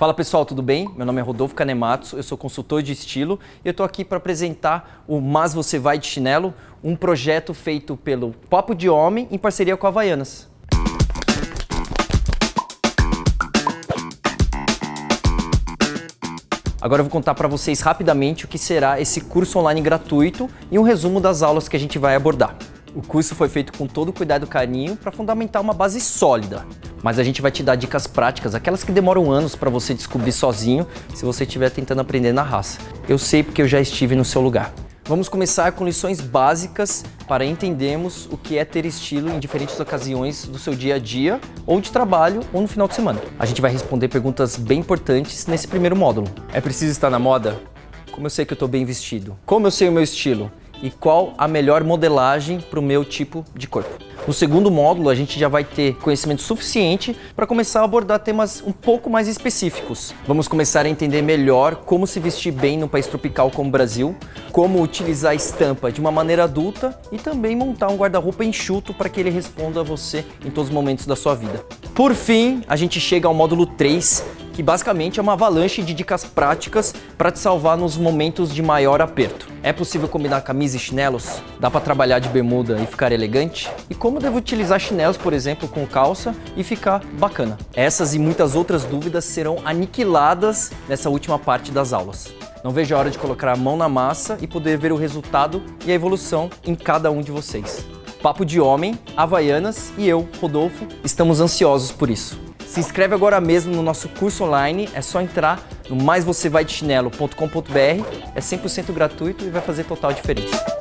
Fala pessoal, tudo bem? Meu nome é Rodolfo Kanematsu, eu sou consultor de estilo e eu estou aqui para apresentar o Mas Você Vai de Chinelo, um projeto feito pelo Papo de Homem em parceria com a Havaianas. Agora eu vou contar para vocês rapidamente o que será esse curso online gratuito e um resumo das aulas que a gente vai abordar. O curso foi feito com todo o cuidado e carinho para fundamentar uma base sólida, mas a gente vai te dar dicas práticas, aquelas que demoram anos para você descobrir sozinho se você estiver tentando aprender na raça. Eu sei porque eu já estive no seu lugar. Vamos começar com lições básicas para entendermos o que é ter estilo em diferentes ocasiões do seu dia a dia, ou de trabalho, ou no final de semana. A gente vai responder perguntas bem importantes nesse primeiro módulo. É preciso estar na moda? Como eu sei que eu estou bem vestido? Como eu sei o meu estilo? E qual a melhor modelagem para o meu tipo de corpo? No segundo módulo, a gente já vai ter conhecimento suficiente para começar a abordar temas um pouco mais específicos. Vamos começar a entender melhor como se vestir bem num país tropical como o Brasil, como utilizar a estampa de uma maneira adulta e também montar um guarda-roupa enxuto para que ele responda a você em todos os momentos da sua vida. Por fim, a gente chega ao módulo 3, que basicamente é uma avalanche de dicas práticas para te salvar nos momentos de maior aperto. É possível combinar camisa e chinelos? Dá para trabalhar de bermuda e ficar elegante? E como devo utilizar chinelos, por exemplo, com calça e ficar bacana? Essas e muitas outras dúvidas serão aniquiladas nessa última parte das aulas. Não vejo a hora de colocar a mão na massa e poder ver o resultado e a evolução em cada um de vocês. Papo de Homem, Havaianas e eu, Rodolfo, estamos ansiosos por isso. Se inscreve agora mesmo no nosso curso online, é só entrar no maisvocevaideChinelo.com.br, é 100% gratuito e vai fazer total diferença.